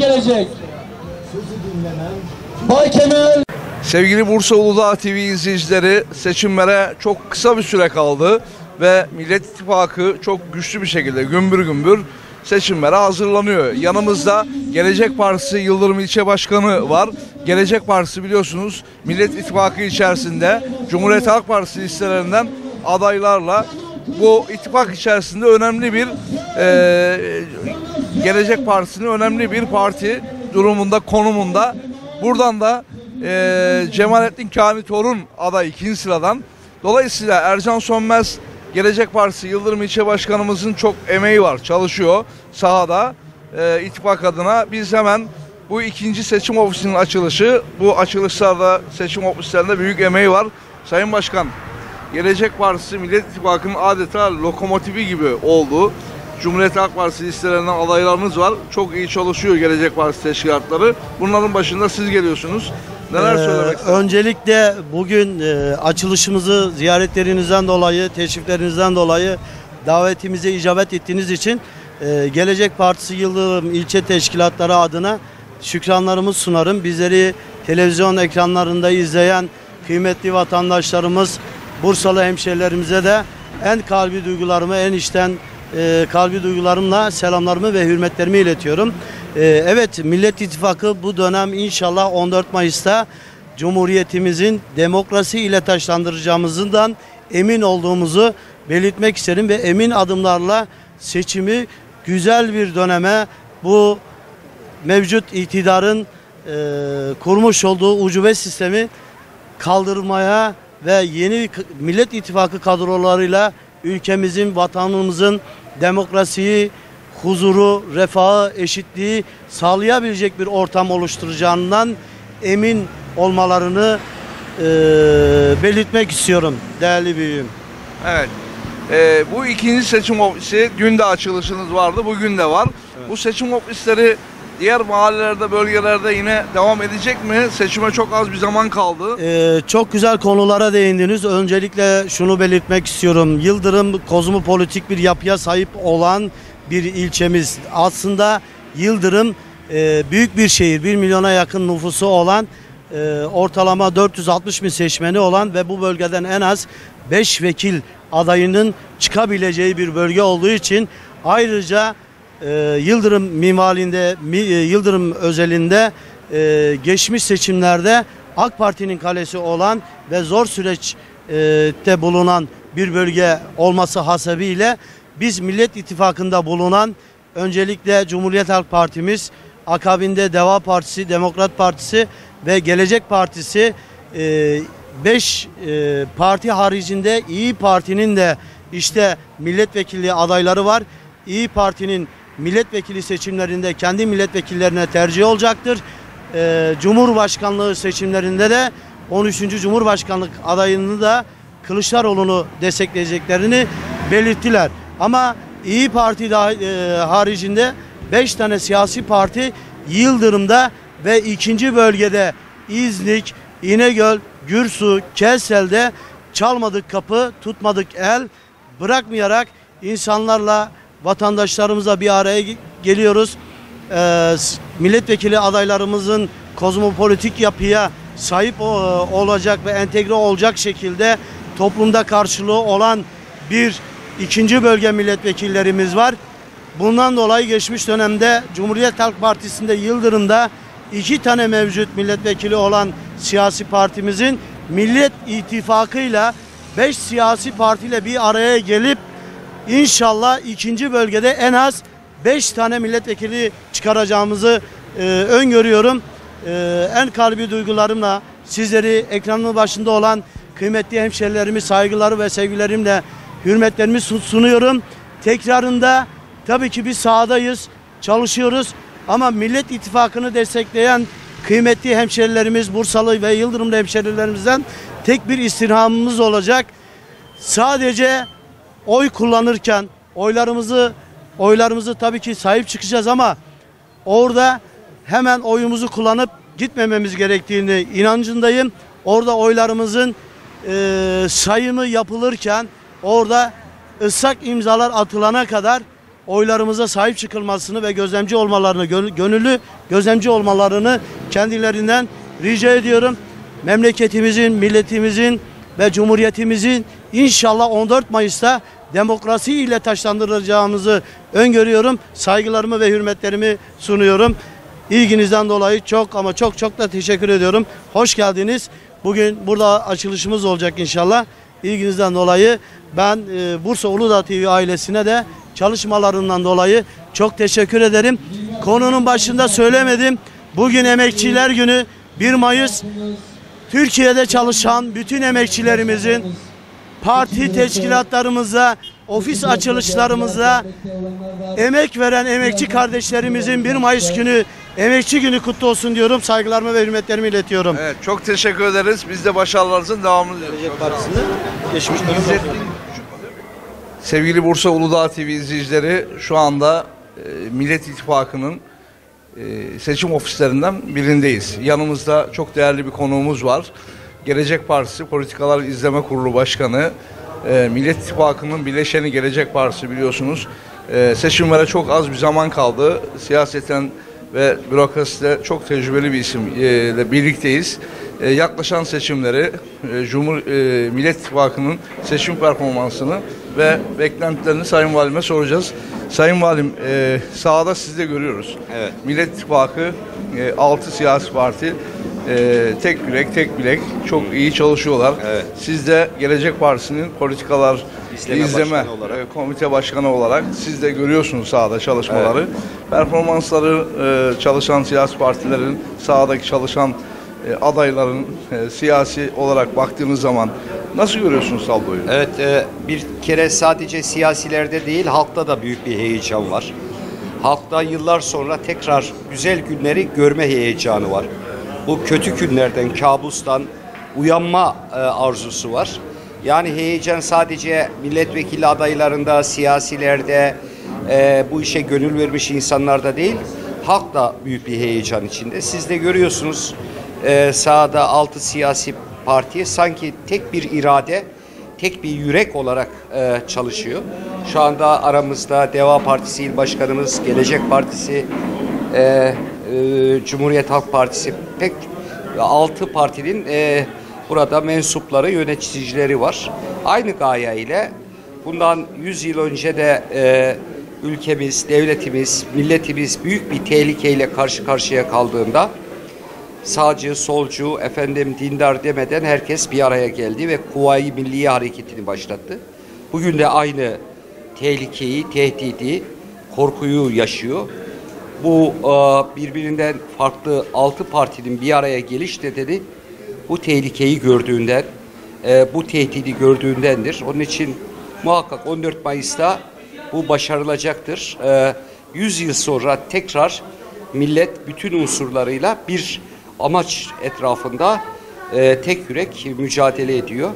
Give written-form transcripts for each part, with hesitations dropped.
gelecek. Bay Kemal. Sevgili Bursa Uludağ TV izleyicileri, seçimlere çok kısa bir süre kaldı ve Millet İttifakı çok güçlü bir şekilde gümbür gümbür seçimlere hazırlanıyor. Yanımızda Gelecek Partisi Yıldırım İlçe Başkanı var. Gelecek Partisi biliyorsunuz Millet İttifakı içerisinde Cumhuriyet Halk Partisi listelerinden adaylarla bu ittifak içerisinde önemli bir Gelecek Partisi'nin önemli bir parti durumunda, konumunda. Buradan da Cemalettin Kani Torun aday 2. sıradan. Dolayısıyla Ercan Sönmez Gelecek Partisi Yıldırım İlçe Başkanımızın çok emeği var, çalışıyor sahada ittifak adına. Biz hemen bu 2. seçim ofisinin açılışı, bu açılışlarda seçim ofislerinde büyük emeği var. Sayın Başkan, Gelecek Partisi Millet İttifakı'nın adeta lokomotifi gibi oldu. Cumhuriyet Halk Partisi listelerinden adaylarınız var. Çok iyi çalışıyor Gelecek Partisi teşkilatları. Bunların başında siz geliyorsunuz. Neler söylemek istersiniz? Öncelikle bugün açılışımızı ziyaretlerinizden dolayı, teşriflerinizden dolayı davetimize icabet ettiğiniz için Gelecek Partisi Yıldırım İlçe Teşkilatları adına şükranlarımı sunarım. Bizleri televizyon ekranlarında izleyen kıymetli vatandaşlarımız, Bursalı hemşehrilerimize de en kalbi duygularımı, en içten kalbi duygularımla selamlarımı ve hürmetlerimi iletiyorum. Evet, Millet İttifakı bu dönem inşallah 14 Mayıs'ta Cumhuriyetimizin demokrasi ile taşlandıracağımızdan emin olduğumuzu belirtmek isterim ve emin adımlarla seçimi güzel bir döneme, bu mevcut iktidarın kurmuş olduğu ucube sistemi kaldırmaya ve yeni Millet İttifakı kadrolarıyla ülkemizin, vatanımızın demokrasiyi, huzuru, refahı, eşitliği sağlayabilecek bir ortam oluşturacağından emin olmalarını belirtmek istiyorum değerli büyüğüm. Evet. Bu 2. seçim ofisi, dün de açılışınız vardı, bugün de var. Evet. Bu seçim ofisleri diğer mahallelerde, bölgelerde yine devam edecek mi? Seçime çok az bir zaman kaldı. Çok güzel konulara değindiniz. Öncelikle şunu belirtmek istiyorum. Yıldırım kozmopolitik bir yapıya sahip olan bir ilçemiz. Aslında Yıldırım büyük bir şehir. 1 milyona yakın nüfusu olan, ortalama 460 bin seçmeni olan ve bu bölgeden en az 5 vekil adayının çıkabileceği bir bölge olduğu için ayrıca Yıldırım minvalinde, Yıldırım özelinde geçmiş seçimlerde AK Parti'nin kalesi olan ve zor süreçte bulunan bir bölge olması hasebiyle biz Millet İttifakı'nda bulunan öncelikle Cumhuriyet Halk Partimiz, akabinde Deva Partisi, Demokrat Partisi ve Gelecek Partisi 5 parti haricinde İyi Parti'nin de işte milletvekilliği adayları var. İyi Parti'nin milletvekili seçimlerinde kendi milletvekillerine tercih olacaktır. Cumhurbaşkanlığı seçimlerinde de 13. Cumhurbaşkanlık adayını da Kılıçdaroğlu'nu destekleyeceklerini belirttiler. Ama İyi Parti haricinde 5 tane siyasi parti Yıldırım'da ve 2. bölgede İznik, İnegöl, Gürsu, Kelsel'de çalmadık kapı, tutmadık el bırakmayarak insanlarla, vatandaşlarımızla bir araya geliyoruz. Milletvekili adaylarımızın kozmopolitik yapıya sahip olacak ve entegre olacak şekilde toplumda karşılığı olan bir 2. bölge milletvekillerimiz var. Bundan dolayı geçmiş dönemde Cumhuriyet Halk Partisi'nde Yıldırım'da 2 tane mevcut milletvekili olan siyasi partimizin Millet İttifakı'yla 5 siyasi partiyle bir araya gelip İnşallah 2. bölgede en az 5 tane milletvekili çıkaracağımızı öngörüyorum. En kalbi duygularımla sizleri ekranın başında olan kıymetli hemşerilerimi saygıları ve sevgilerimle hürmetlerimi sunuyorum. Tekrarında tabii ki biz sahadayız, çalışıyoruz ama Millet İttifakı'nı destekleyen kıymetli hemşerilerimiz, Bursalı ve Yıldırımlı hemşerilerimizden tek bir istirhamımız olacak. Sadece oy kullanırken oylarımızı tabii ki sahip çıkacağız ama orada hemen oyumuzu kullanıp gitmememiz gerektiğini inancındayım. Orada oylarımızın sayımı yapılırken orada ıslak imzalar atılana kadar oylarımıza sahip çıkılmasını ve gözlemci olmalarını, gönüllü gözlemci olmalarını kendilerinden rica ediyorum. Memleketimizin, milletimizin ve cumhuriyetimizin inşallah 14 Mayıs'ta demokrasi ile taçlandıracağımızı öngörüyorum. Saygılarımı ve hürmetlerimi sunuyorum. İlginizden dolayı çok ama çok da teşekkür ediyorum. Hoş geldiniz. Bugün burada açılışımız olacak inşallah. İlginizden dolayı ben Bursa Uludağ TV ailesine de çalışmalarından dolayı çok teşekkür ederim. Konunun başında söylemedim. Bugün Emekçiler Günü 1 Mayıs. Türkiye'de çalışan bütün emekçilerimizin parti teşkilatlarımıza, ofis açılışlarımıza emek veren emekçi kardeşlerimizin 1 Mayıs günü, emekçi günü kutlu olsun diyorum. Saygılarımı ve hürmetlerimi iletiyorum. Evet, çok teşekkür ederiz. Biz de başarılarınızın devamını diliyoruz. Sevgili Bursa Uludağ TV izleyicileri, şu anda Millet İttifakı'nın seçim ofislerinden birindeyiz. Yanımızda çok değerli bir konuğumuz var. Gelecek Partisi Politikalar İzleme Kurulu Başkanı, Millet İttifakı'nın bileşeni Gelecek Partisi, biliyorsunuz. Seçimlere çok az bir zaman kaldı. Siyaseten ve bürokraside çok tecrübeli bir isimle birlikteyiz. Yaklaşan seçimleri, Millet İttifakı'nın seçim performansını ve beklentilerini Sayın Valime soracağız. Sayın Valim, sahada sizi de görüyoruz. Evet. Millet İttifakı 6 siyasi parti, tek yürek, tek bilek, çok iyi çalışıyorlar. Evet. Siz de Gelecek Partisi'nin politikalar izleme komite başkanı olarak siz de görüyorsunuz sahada çalışmaları. Evet. Performansları, çalışan siyasi partilerin, sahadaki çalışan adayların siyasi olarak baktığınız zaman nasıl görüyorsunuz tabloyu? Evet, bir kere sadece siyasilerde değil, halkta da büyük bir heyecan var. Halkta yıllar sonra tekrar güzel günleri görme heyecanı var. Bu kötü günlerden, kabustan uyanma arzusu var. Yani heyecan sadece milletvekili adaylarında, siyasilerde, bu işe gönül vermiş insanlarda değil, halk da büyük bir heyecan içinde. Siz de görüyorsunuz, sahada 6 siyasi partiye sanki tek bir irade, tek bir yürek olarak çalışıyor. Şu anda aramızda Deva Partisi İl Başkanımız, Gelecek Partisi, Cumhuriyet Halk Partisi, pek 6 partinin burada mensupları, yöneticileri var. Aynı gaye ile bundan 100 yıl önce de ülkemiz, devletimiz, milletimiz büyük bir tehlikeyle karşı karşıya kaldığında sağcı, solcu, dindar demeden herkes bir araya geldi ve Kuvayi Milliye Hareketi'ni başlattı. Bugün de aynı tehlikeyi, tehdidi, korkuyu yaşıyor. Bu birbirinden farklı 6 partinin bir araya geliş nedeni bu tehlikeyi gördüğünden, bu tehdidi gördüğündendir. Onun için muhakkak 14 Mayıs'ta bu başarılacaktır. 100 yıl sonra tekrar millet bütün unsurlarıyla bir amaç etrafında tek yürek mücadele ediyor.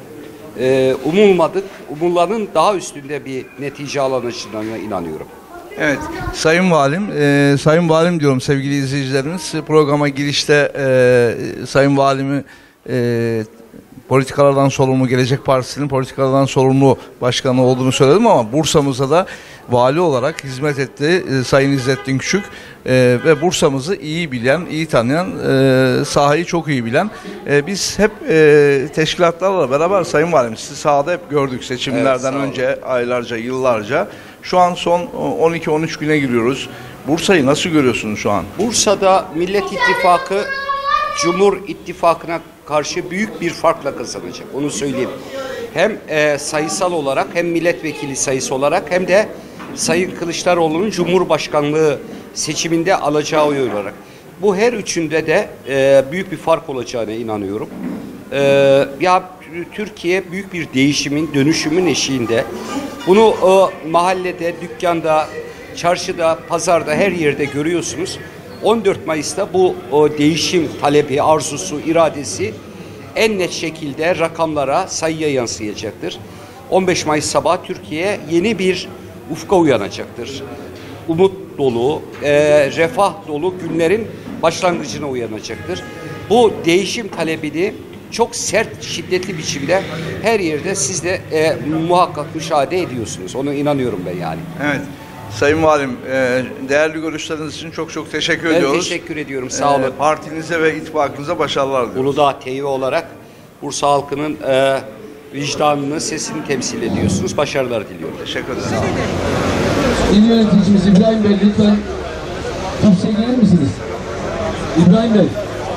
Umulanın daha üstünde bir netice alınacağına inanıyorum. Evet, Sayın Valim, Sayın Valim diyorum sevgili izleyicilerimiz. Programa girişte Sayın Valimi politikalardan sorumlu, Gelecek Partisi'nin politikalardan sorumlu başkanı olduğunu söyledim ama Bursa'mıza da vali olarak hizmet etti Sayın İzzettin Küçük ve Bursa'mızı iyi bilen, iyi tanıyan, sahayı çok iyi bilen. Biz hep teşkilatlarla beraber Sayın Valim sizi sahada hep gördük seçimlerden önce aylarca, yıllarca. Şu an son 12-13 güne giriyoruz. Bursa'yı nasıl görüyorsunuz şu an? Bursa'da Millet İttifakı Cumhur İttifakı'na karşı büyük bir farkla kazanacak. Onu söyleyeyim. Hem sayısal olarak, hem milletvekili sayısı olarak, hem de Sayın Kılıçdaroğlu'nun Cumhurbaşkanlığı seçiminde alacağı oy olarak. Bu her üçünde de büyük bir fark olacağına inanıyorum. Ya Türkiye büyük bir değişimin, dönüşümün eşiğinde. Bunu mahallede, dükkanda, çarşıda, pazarda, her yerde görüyorsunuz. 14 Mayıs'ta bu değişim talebi, arzusu, iradesi en net şekilde rakamlara, sayıya yansıyacaktır. 15 Mayıs sabahı Türkiye yeni bir ufka uyanacaktır. Umut dolu, refah dolu günlerin başlangıcına uyanacaktır. Bu değişim talebini çok sert, şiddetli biçimde her yerde siz de muhakkak müşahede ediyorsunuz. Ona inanıyorum ben yani. Evet. Sayın Valim, değerli görüşleriniz için çok çok teşekkür Ben ediyoruz. teşekkür ediyorum. Sağ olun. Partinize ve ittifakınıza başarılar diliyoruz. Uludağ TV olarak Bursa halkının vicdanını, sesini temsil ediyorsunuz. Başarılar diliyorum. Teşekkür ederim. İl yöneticimiz İbrahim Bey, lütfen kürsüye gelir misiniz? İbrahim Bey.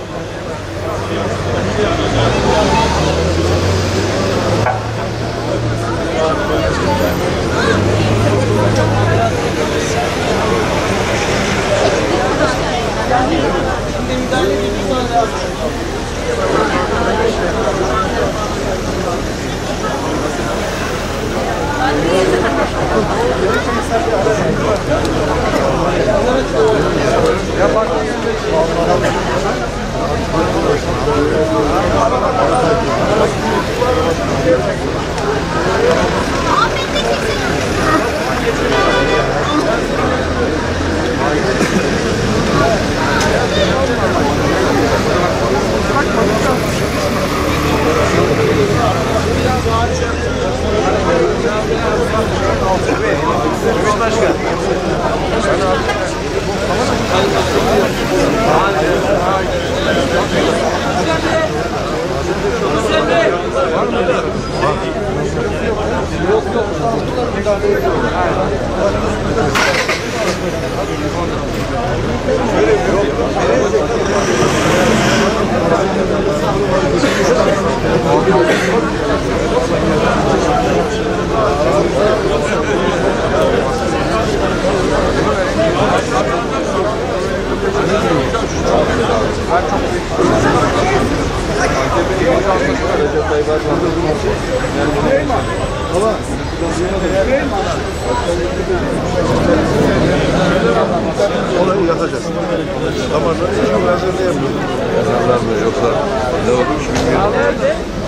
Olayı yatacağız. Damarları hiç güvenlerine yapıyoruz. Yazarlar mı yoksa ne olur ki bilmiyorum.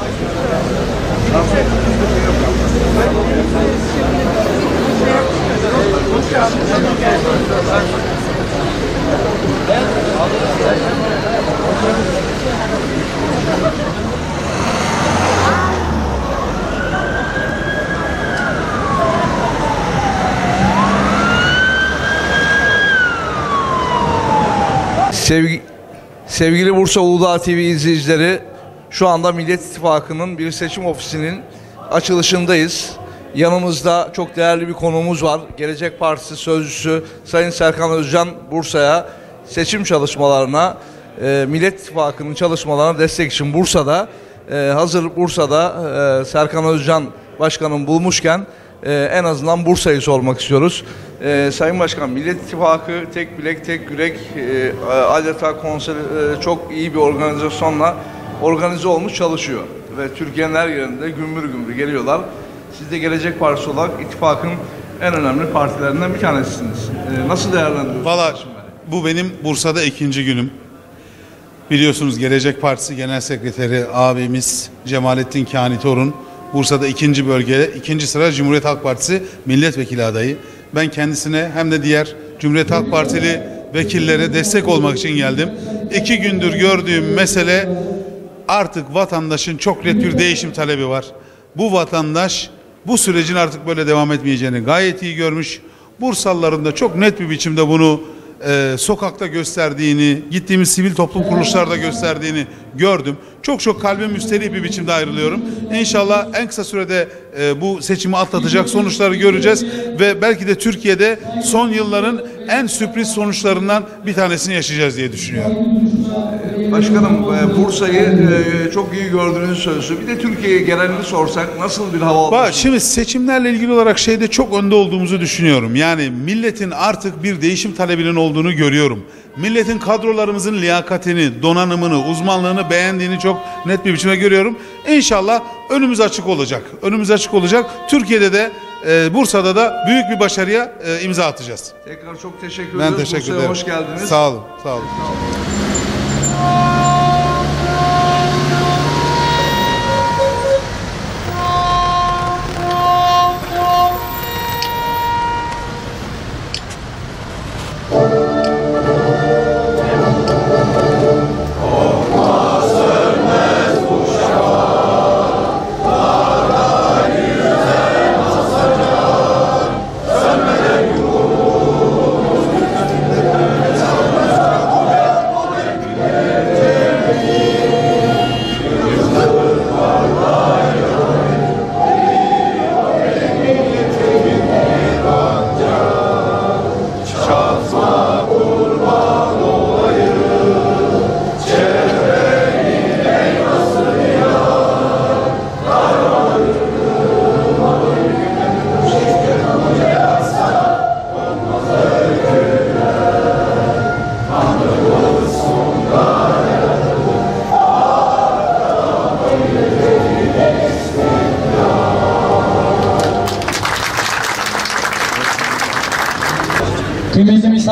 Sevgili Bursa Uludağ TV izleyicileri, şu anda Millet İttifakı'nın bir seçim ofisinin açılışındayız. Yanımızda çok değerli bir konuğumuz var. Gelecek Partisi Sözcüsü Sayın Serkan Özcan Bursa'ya seçim çalışmalarına, Millet İttifakı'nın çalışmalarına destek için Bursa'da. Hazır Bursa'da Serkan Özcan Başkan'ın bulmuşken en azından Bursa'yı sormak istiyoruz. Sayın Başkan, Millet İttifakı tek bilek tek yürek adeta konser çok iyi bir organizasyonla organize olmuş çalışıyor. Ve Türkiye'nin her yerinde gümbür gümbür geliyorlar. Siz de Gelecek Partisi olarak ittifakın en önemli partilerinden bir tanesisiniz. Nasıl değerlendiriyorsunuz? Valla bu benim Bursa'da ikinci günüm. Biliyorsunuz Gelecek Partisi Genel Sekreteri abimiz Cemalettin Kani Torun Bursa'da ikinci bölgede ikinci sıra Cumhuriyet Halk Partisi milletvekili adayı. Ben kendisine hem de diğer Cumhuriyet Halk Partili vekillere destek olmak için geldim. 2 gündür gördüğüm mesele artık vatandaşın çok net bir değişim talebi var. Bu vatandaş bu sürecin artık böyle devam etmeyeceğini gayet iyi görmüş. Bursalıların da çok net bir biçimde bunu sokakta gösterdiğini, gittiğimiz sivil toplum kuruluşlarda gösterdiğini gördüm. Çok kalbim müsterih bir biçimde ayrılıyorum. İnşallah en kısa sürede bu seçimi atlatacak sonuçları göreceğiz ve belki de Türkiye'de son yılların en sürpriz sonuçlarından bir tanesini yaşayacağız diye düşünüyorum. Başkanım, Bursa'yı çok iyi gördüğünüz sözü. Bir de Türkiye'ye genelini sorsak nasıl bir hava olmuş? Şimdi seçimlerle ilgili olarak şeyde çok önde olduğumuzu düşünüyorum. Yani milletin artık bir değişim talebinin olduğunu görüyorum. Milletin kadrolarımızın liyakatini, donanımını, uzmanlığını beğendiğini çok net bir biçimde görüyorum. İnşallah önümüz açık olacak. Önümüz açık olacak. Türkiye'de de Bursa'da da büyük bir başarıya imza atacağız. Tekrar çok teşekkür Ben ediyoruz. teşekkür Bursa'ya ederim. hoş geldiniz. Sağ olun. Sağ olun.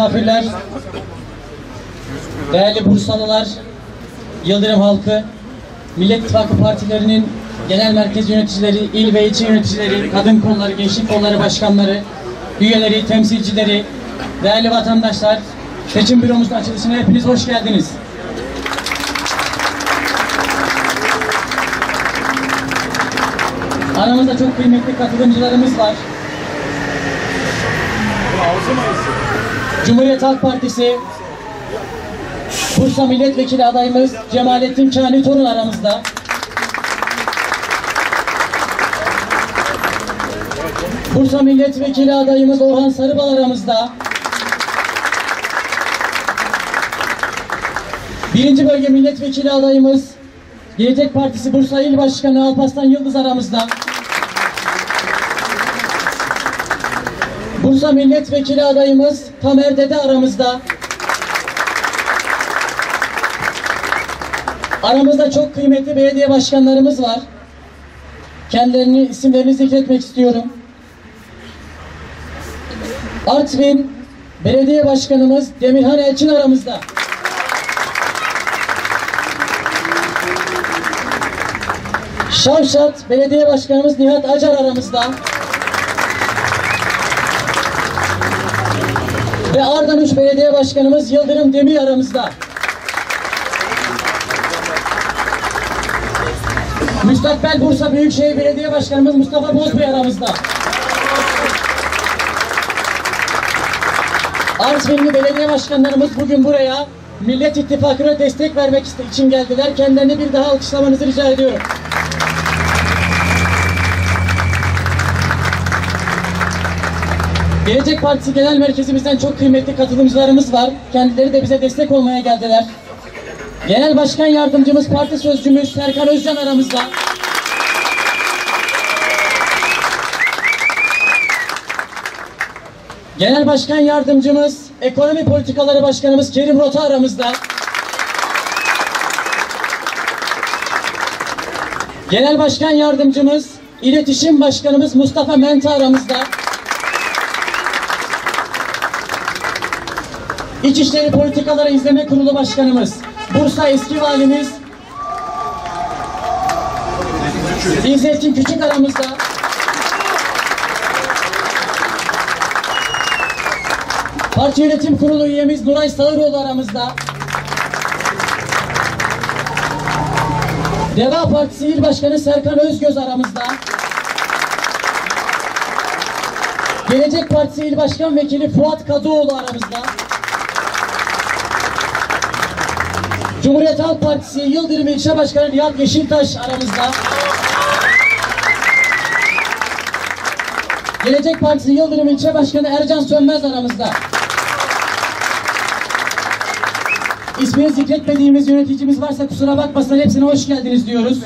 misafirler, değerli Bursalılar, Yıldırım halkı, Millet İttifakı partilerinin genel merkez yöneticileri, il ve ilçe yöneticileri, kadın kolları, gençlik kolları başkanları, üyeleri, temsilcileri, değerli vatandaşlar, seçim büromuzun açılışına hepiniz hoş geldiniz. Aramızda çok kıymetli katılımcılarımız var. Cumhuriyet Halk Partisi Bursa Milletvekili adayımız Cemalettin Kani Torun aramızda. Bursa Milletvekili adayımız Orhan Sarıbal aramızda. 1. Bölge Milletvekili adayımız Gelecek Partisi Bursa İl Başkanı Alparslan Yıldız aramızda. Bursa Milletvekili adayımız Tamer Dede aramızda. Aramızda çok kıymetli belediye başkanlarımız var. İsimlerini zikretmek istiyorum. Artvin Belediye Başkanımız Demirhan Elçin aramızda. Şavşat Belediye Başkanımız Nihat Acar aramızda. Ve Ardanuç Belediye Başkanımız Yıldırım Demir aramızda. Müstakbel Bursa Büyükşehir Belediye Başkanımız Mustafa Bozbey aramızda. Artvinli belediye başkanlarımız bugün buraya Millet İttifakı'na destek vermek için geldiler. Kendilerini bir daha alkışlamanızı rica ediyorum. Gelecek Partisi Genel Merkezimizden çok kıymetli katılımcılarımız var. Kendileri de bize destek olmaya geldiler. Genel Başkan Yardımcımız, Parti Sözcümüz Serkan Özcan aramızda. Genel Başkan Yardımcımız, Ekonomi Politikaları Başkanımız Kerim Rota aramızda. Genel Başkan Yardımcımız, İletişim Başkanımız Mustafa Menta aramızda. İçişleri Politikaları İzleme Kurulu Başkanımız, Bursa Eski Valimiz İzzettin Küçük aramızda. Parti Yönetim Kurulu üyemiz Nuray Sağıroğlu aramızda. Deva Partisi İl Başkanı Serkan Özgöz aramızda. Gelecek Partisi İl Başkan Vekili Fuat Kadıoğlu aramızda. Cumhuriyet Halk Partisi Yıldırım İlçe Başkanı Nihat Yeşiltaş aramızda. Gelecek Partisi Yıldırım İlçe Başkanı Ercan Sönmez aramızda. İsmini zikretmediğimiz yöneticimiz varsa kusura bakmasın, hepsine hoş geldiniz diyoruz.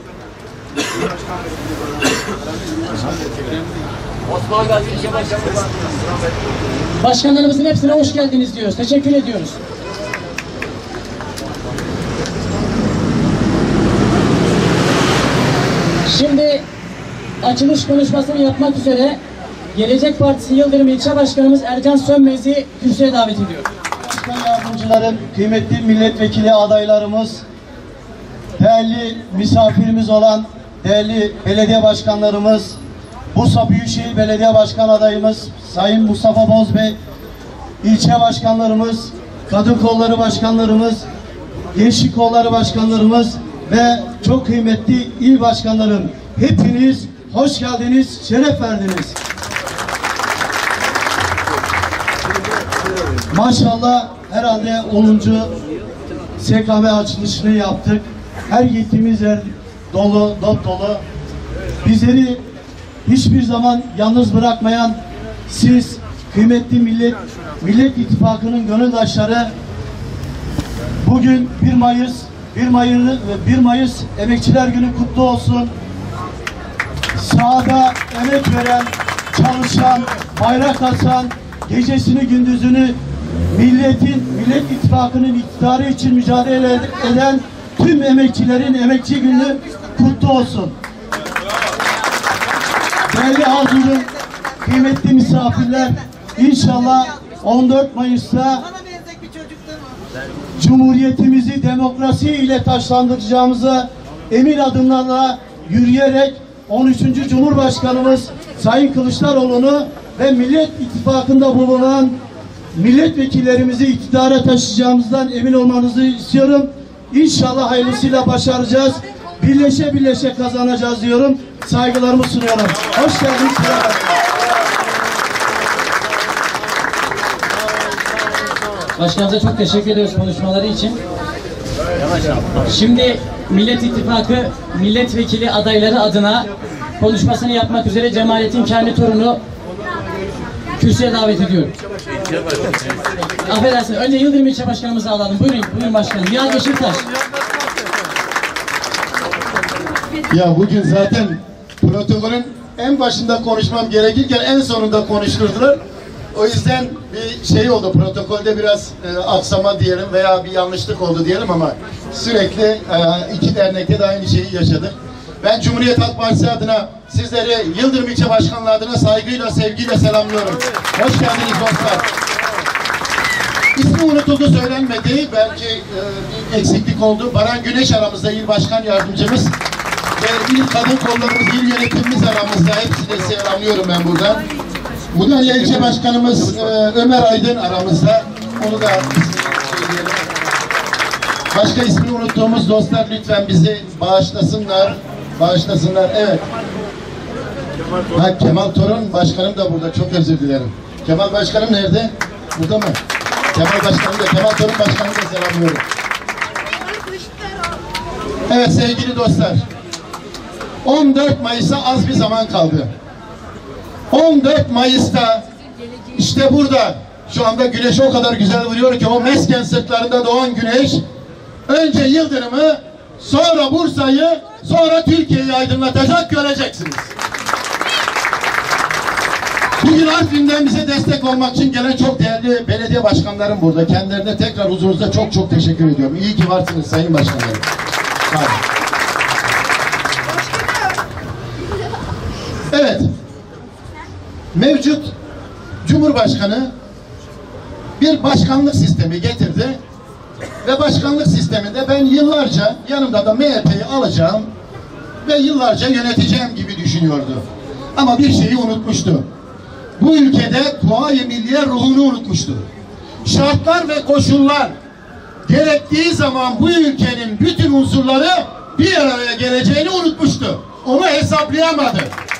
Başkanlarımızın hepsine hoş geldiniz diyoruz. Teşekkür ediyoruz. Şimdi açılış konuşmasını yapmak üzere Gelecek Partisi Yıldırım İlçe Başkanımız Ercan Sönmez'i kürsüye davet ediyor. Başkan yardımcılarım, kıymetli milletvekili adaylarımız, değerli misafirimiz olan değerli belediye başkanlarımız, Bursa Büyükşehir Belediye Başkan adayımız Sayın Mustafa Bozbey, ilçe başkanlarımız, kadın kolları başkanlarımız, gençlik kolları başkanlarımız ve çok kıymetli il başkanlarım, hepiniz hoş geldiniz, şeref verdiniz. Maşallah herhalde 10. SKM açılışını yaptık. Her gittiğimiz yer dolu, dop dolu. Bizleri hiçbir zaman yalnız bırakmayan siz kıymetli Millet İttifakı'nın gönüldaşları, bugün 1 Mayıs Emekçiler Günü kutlu olsun. Sahada emek veren, çalışan, bayrak asan, gecesini gündüzünü Millet İttifakı'nın iktidarı için mücadele eden tüm emekçilerin emekçi günü kutlu olsun. Değerli hazırın, kıymetli misafirler, inşallah 14 Mayıs'ta Cumhuriyetimizi demokrasi ile taşlandıracağımıza emin adımlarla yürüyerek 13. Cumhurbaşkanımız Sayın Kılıçdaroğlu'nu ve Millet İttifakı'nda bulunan milletvekillerimizi iktidara taşıyacağımızdan emin olmanızı istiyorum. İnşallah hayırlısıyla başaracağız. Birleşe birleşe kazanacağız diyorum. Saygılarımı sunuyorum. Hoş geldiniz. Başkanımıza çok teşekkür ediyoruz konuşmaları için. Şimdi Millet İttifakı milletvekili adayları adına konuşmasını yapmak üzere Cemalettin Kani Torun'u kürsüye davet ediyorum. Affedersin, önce Yıldırım İlçe Başkanımızı alalım. Buyurun başkanım. Nihat Beşiktaş. Ya bugün zaten protokolün en başında konuşmam gerekirken en sonunda konuşturdular. O yüzden bir şey oldu, protokolde biraz aksama diyelim veya bir yanlışlık oldu diyelim ama sürekli iki dernekte de aynı şeyi yaşadık. Ben Cumhuriyet Halk Partisi adına sizleri Yıldırım İlçe Başkanlığı adına saygıyla, sevgiyle selamlıyorum. Hoş geldiniz dostlar. İsmi unutuldu, söylenmedi. Belki bir eksiklik oldu. Baran Güneş aramızda, il başkan yardımcımız. Ve il kadın kollarımız, il yönetimimiz aramızda. Hepsini selamlıyorum ben buradan. Mudanya İlçe Başkanımız Ömer Aydın aramızda. Onu da söyleyelim. Başka ismini unuttuğumuz dostlar lütfen bizi bağışlasınlar. Bağışlasınlar. Evet. Kemal Torun Başkanım da burada. Çok özür dilerim. Kemal Başkanım nerede? Burada mı? Kemal Torun Başkanımı da selamlıyorum. Evet sevgili dostlar. 14 Mayıs'a az bir zaman kaldı. 14 Mayıs'ta işte burada şu anda güneş o kadar güzel vuruyor ki o mesken sırtlarında doğan güneş önce Yıldırım'ı, sonra Bursa'yı, sonra Türkiye'yi aydınlatacak, göreceksiniz. Bugün Artvin'den bize destek olmak için gelen çok değerli belediye başkanlarım burada. Kendilerine tekrar huzurunuzda çok çok teşekkür ediyorum. İyi ki varsınız sayın başkanlarım. Sağ olun. Evet. Mevcut Cumhurbaşkanı bir başkanlık sistemi getirdi ve başkanlık sisteminde ben yıllarca yanımda da MHP'yi alacağım ve yıllarca yöneteceğim gibi düşünüyordu. Ama bir şeyi unutmuştu. Bu ülkede Kuvayi Milliye ruhunu unutmuştu. Şartlar ve koşullar gerektiği zaman bu ülkenin bütün unsurları bir araya geleceğini unutmuştu. Onu hesaplayamadı.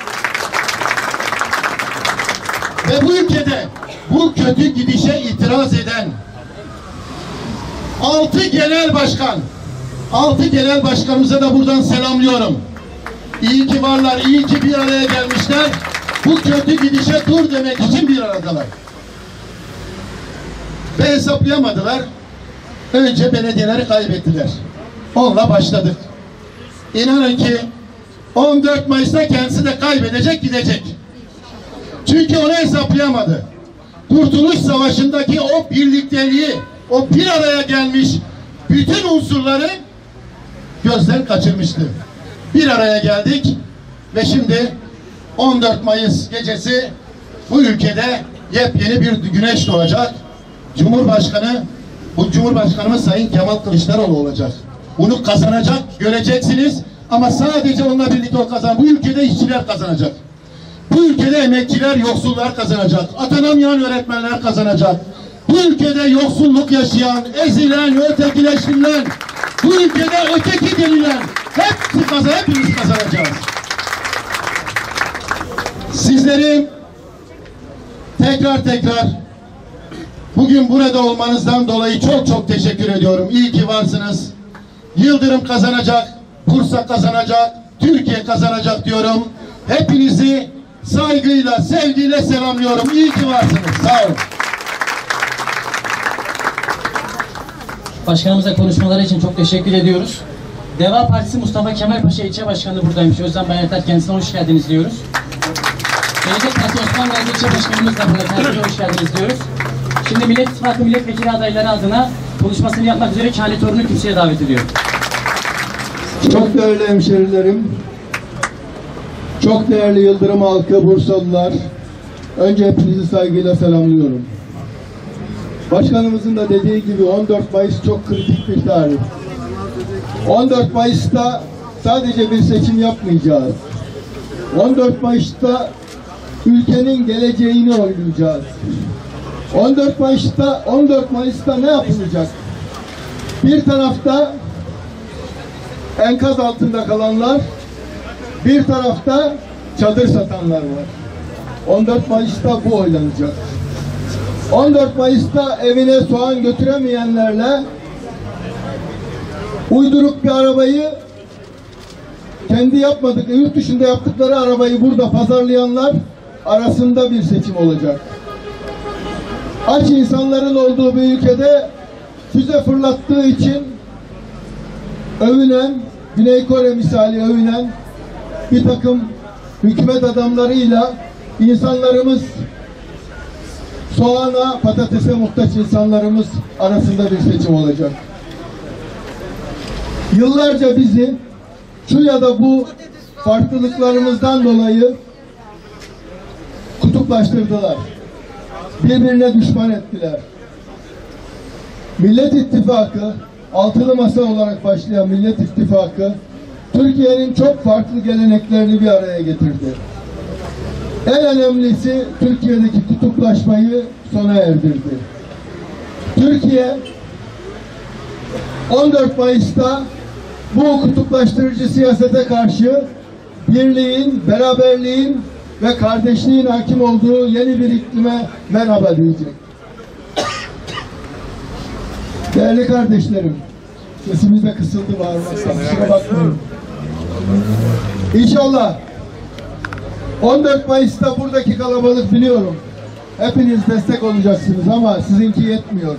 Ve bu ülkede bu kötü gidişe itiraz eden 6 genel başkanımıza da buradan selamlıyorum. İyi ki varlar, iyi ki bir araya gelmişler. Bu kötü gidişe dur demek için bir aradalar. Ve hesaplayamadılar. Önce belediyeleri kaybettiler. Onunla başladık. İnanın ki 14 Mayıs'ta kendisi de kaybedecek, gidecek. Çünkü onu hesaplayamadı. Kurtuluş Savaşı'ndaki o birlikteliği, o bir araya gelmiş bütün unsurları gözden kaçırmıştı. Bir araya geldik ve şimdi 14 Mayıs gecesi bu ülkede yepyeni bir güneş doğacak. Cumhurbaşkanımız Sayın Kemal Kılıçdaroğlu olacak. Bunu kazanacak, göreceksiniz. Ama sadece onunla birlikte o kazan. Bu ülkede işçiler kazanacak. Bu ülkede emekçiler, yoksullar kazanacak. Atanamayan öğretmenler kazanacak. Bu ülkede yoksulluk yaşayan, ezilen, ötekileştirilen, bu ülkede öteki denilen hepimiz kazanacağız. Sizlerin tekrar bugün burada olmanızdan dolayı çok çok teşekkür ediyorum. İyi ki varsınız. Yıldırım kazanacak, Bursa kazanacak, Türkiye kazanacak diyorum. Hepinizi saygıyla, sevgiyle selamlıyorum. İyi ki varsınız. Sağ olun. Başkanımıza konuşmaları için çok teşekkür ediyoruz. Deva Partisi Mustafa Kemal Paşa İlçe Başkanı buradaymış. Özlem Bayraktar, kendisine hoş geldiniz diyoruz. Gelecek Parti Osman Gazi İlçe Başkanımız da burada, kendisine hoş geldiniz diyoruz. Şimdi Millet İttifakı milletvekili adayları adına konuşmasını yapmak üzere Kani Torun'u kürsüye davet ediyorum. Çok değerli hemşerilerim, çok değerli Yıldırım halkı, Bursalılar, önce hepinizi saygıyla selamlıyorum. Başkanımızın da dediği gibi 14 Mayıs çok kritik bir tarih. 14 Mayıs'ta sadece bir seçim yapmayacağız. 14 Mayıs'ta ülkenin geleceğini oynayacağız. 14 Mayıs'ta ne yapılacak? Bir tarafta enkaz altında kalanlar, bir tarafta çadır satanlar var. 14 Mayıs'ta bu oylanacak. 14 Mayıs'ta evine soğan götüremeyenlerle uyduruk bir arabayı kendi yapmadık, yurt dışında yaptıkları arabayı burada pazarlayanlar arasında bir seçim olacak. Aç insanların olduğu bir ülkede füze fırlattığı için övünen, Güney Kore misali övünen bir takım hükümet adamlarıyla insanlarımız, soğana, patatese muhtaç insanlarımız arasında bir seçim olacak. Yıllarca bizi şu ya da bu farklılıklarımızdan dolayı kutuplaştırdılar. Birbirine düşman ettiler. Millet İttifakı, altılı masa olarak başlayan Millet İttifakı, Türkiye'nin çok farklı geleneklerini bir araya getirdi. En önemlisi Türkiye'deki kutuplaşmayı sona erdirdi. Türkiye 14 Mayıs'ta bu kutuplaştırıcı siyasete karşı birliğin, beraberliğin ve kardeşliğin hakim olduğu yeni bir iklime merhaba diyecek. Değerli kardeşlerim, sesimiz de kısıldı bağırmaktan, kusura bakmayın. İnşallah 14 Mayıs'ta buradaki kalabalık biliyorum. Hepiniz destek olacaksınız ama sizinki yetmiyor.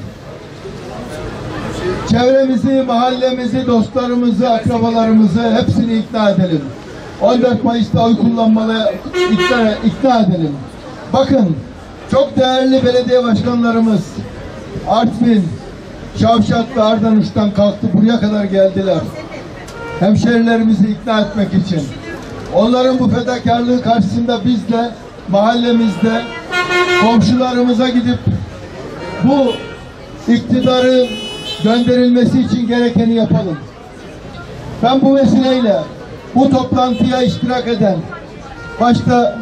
Çevremizi, mahallemizi, dostlarımızı, akrabalarımızı hepsini ikna edelim. 14 Mayıs'ta oy kullanmalı ikna edelim. Bakın, çok değerli belediye başkanlarımız Artvin, Şavşat ve Ardanuş'tan kalktı, buraya kadar geldiler. Hemşerilerimizi ikna etmek için. Onların bu fedakarlığı karşısında biz de mahallemizde komşularımıza gidip bu iktidarı gönderilmesi için gerekeni yapalım. Ben bu vesileyle bu toplantıya iştirak eden başta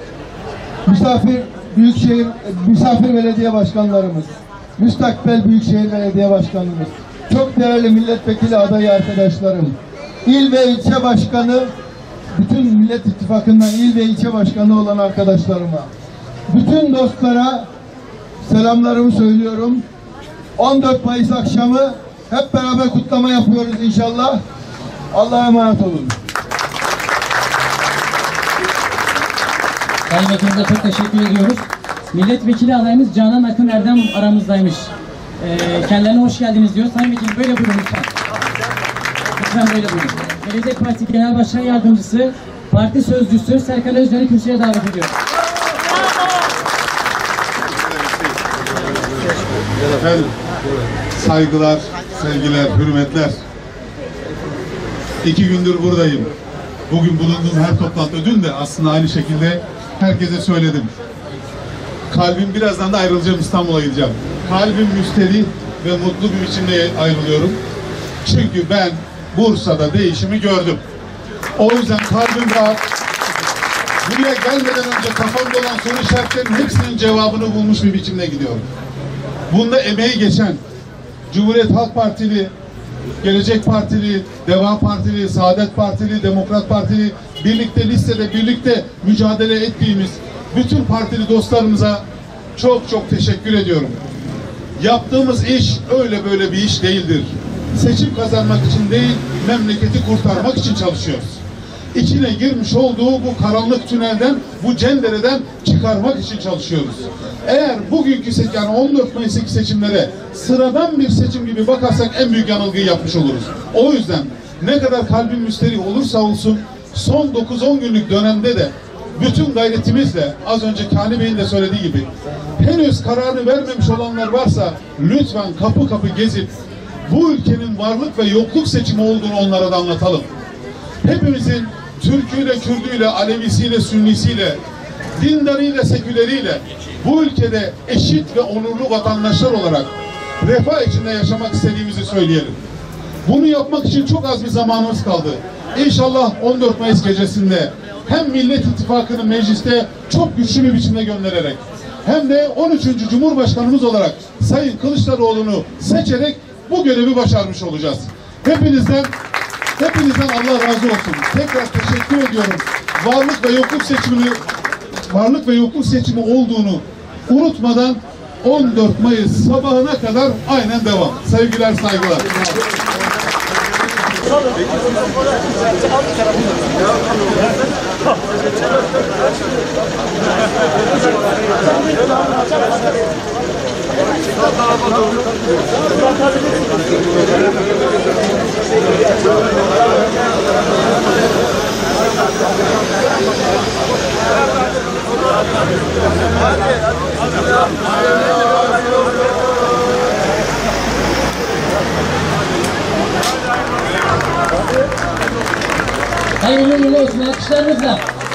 misafir belediye başkanlarımız, müstakbel Büyükşehir Belediye Başkanımız, çok değerli milletvekili adayı arkadaşlarım, il ve ilçe başkanı, bütün Millet İttifakı'ndan il ve ilçe başkanı olan arkadaşlarıma, bütün dostlara selamlarımı söylüyorum. 14 Mayıs akşamı hep beraber kutlama yapıyoruz inşallah. Allah'a emanet olun. Sayın Vekilimize çok teşekkür ediyoruz. Milletvekili adayımız Canan Akın Erdem aramızdaymış. Kendilerine hoş geldiniz diyor. Sayın Vekilim böyle buyurun lütfen. Lütfen böyle buyurun. Gelecek Parti Genel Başkan Yardımcısı, Parti Sözcüsü Serkan Özden'i kürsüye davet ediyor. Efendim, saygılar, sevgiler, hürmetler. 2 gündür buradayım. Bugün bulunduğum her toplantı, dün de aslında aynı şekilde herkese söyledim. Kalbim, birazdan da ayrılacağım, İstanbul'a gideceğim. Kalbim müsterih ve mutlu bir biçimde ayrılıyorum. Çünkü ben Bursa'da değişimi gördüm. O yüzden kalbim rahat. Buraya gelmeden önce kafamda olan soru işaretlerinin hepsinin cevabını bulmuş bir biçimde gidiyorum. Bunda emeği geçen Cumhuriyet Halk Partili, Gelecek Partili, Deva Partili, Saadet Partili, Demokrat Partili, birlikte listede birlikte mücadele ettiğimiz bütün partili dostlarımıza çok çok teşekkür ediyorum. Yaptığımız iş öyle böyle bir iş değildir. Seçim kazanmak için değil, memleketi kurtarmak için çalışıyoruz. İçine girmiş olduğu bu karanlık tünelden, bu cendereden çıkarmak için çalışıyoruz. Eğer bugünkü yani 14 Mayıs'taki seçimlere sıradan bir seçim gibi bakarsak en büyük yanılgıyı yapmış oluruz. O yüzden ne kadar kalbim müsterih olursa olsun son 9-10 günlük dönemde de bütün gayretimizle, az önce Kani Bey'in de söylediği gibi, henüz kararını vermemiş olanlar varsa lütfen kapı kapı gezip bu ülkenin varlık ve yokluk seçimi olduğunu onlara da anlatalım. Hepimizin Türküyle, Kürdüyle, Alevisiyle, Sünnisiyle, dindarıyla, seküleriyle bu ülkede eşit ve onurlu vatandaşlar olarak refah içinde yaşamak istediğimizi söyleyelim. Bunu yapmak için çok az bir zamanımız kaldı. İnşallah 14 Mayıs gecesinde hem Millet İttifakı'nı mecliste çok güçlü bir biçimde göndererek hem de 13. Cumhurbaşkanımız olarak Sayın Kılıçdaroğlu'nu seçerek bu görevi başarmış olacağız. Hepinizden Allah razı olsun. Tekrar teşekkür ediyorum. Varlık ve yokluk seçimi olduğunu unutmadan 14 Mayıs sabahına kadar aynen devam. Sevgiler, saygılar. Hayırlı uğurlu olsun alkışlarınızla.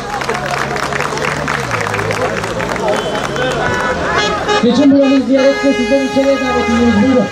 Seçim buranın ziyaretine sizden içeriye davet ediyoruz. Buyurun.